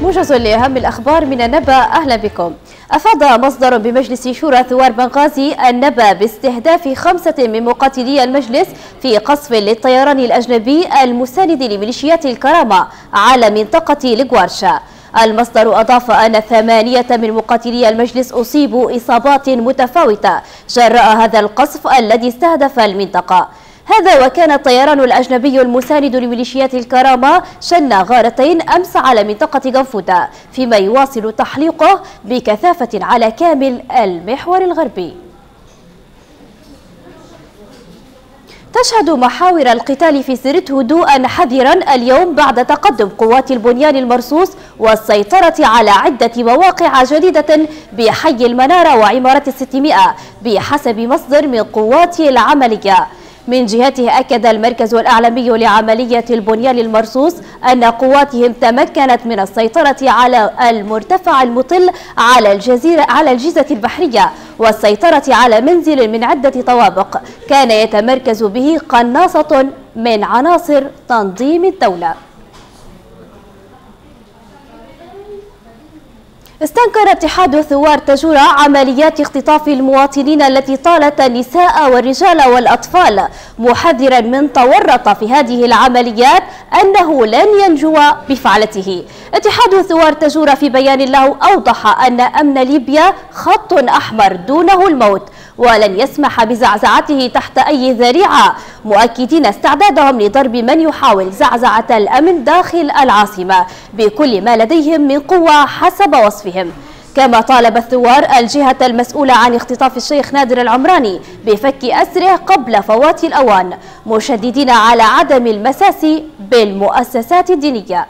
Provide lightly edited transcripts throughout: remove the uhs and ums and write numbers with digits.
موجز لأهم الأخبار من النبأ. أهلا بكم. أفاد مصدر بمجلس شورى ثوار بنغازي النبأ باستهداف 5 من مقاتلي المجلس في قصف للطيران الأجنبي المساند لميليشيات الكرامة على منطقة الغوارشا. المصدر أضاف أن 8 من مقاتلي المجلس أصيبوا إصابات متفاوتة جراء هذا القصف الذي استهدف المنطقة. هذا وكان الطيران الأجنبي المساند لميليشيات الكرامة شن غارتين أمس على منطقة غنفودا، فيما يواصل تحليقه بكثافة على كامل المحور الغربي. تشهد محاور القتال في سرت هدوءا حذرا اليوم بعد تقدم قوات البنيان المرصوص والسيطرة على عدة مواقع جديدة بحي المنارة وعمارة 600 بحسب مصدر من قوات العملية. من جهته أكد المركز الإعلامي لعملية البنيان المرصوص أن قواتهم تمكنت من السيطرة على المرتفع المطل على الجيزة البحرية والسيطرة على منزل من عدة طوابق كان يتمركز به قناصة من عناصر تنظيم الدولة. استنكر اتحاد ثوار تجورة عمليات اختطاف المواطنين التي طالت النساء والرجال والأطفال، محذرا من تورط في هذه العمليات أنه لن ينجو بفعلته. اتحاد ثوار تجورة في بيان له أوضح أن أمن ليبيا خط أحمر دونه الموت ولن يسمح بزعزعته تحت أي ذريعة، مؤكدين استعدادهم لضرب من يحاول زعزعة الأمن داخل العاصمة بكل ما لديهم من قوة حسب وصفهم. كما طالب الثوار الجهة المسؤولة عن اختطاف الشيخ نادر العمراني بفك أسره قبل فوات الأوان، مشددين على عدم المساس بالمؤسسات الدينية.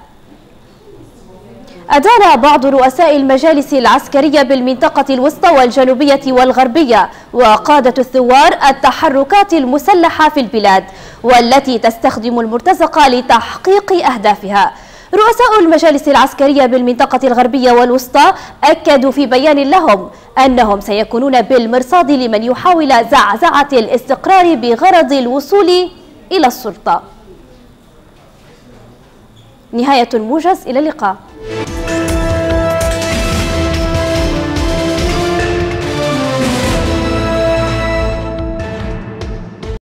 أدان بعض رؤساء المجالس العسكرية بالمنطقة الوسطى والجنوبية والغربية وقادة الثوار التحركات المسلحة في البلاد والتي تستخدم المرتزقة لتحقيق أهدافها. رؤساء المجالس العسكرية بالمنطقة الغربية والوسطى أكدوا في بيان لهم أنهم سيكونون بالمرصاد لمن يحاول زعزعة الاستقرار بغرض الوصول إلى السلطة. نهاية الموجز، إلى اللقاء.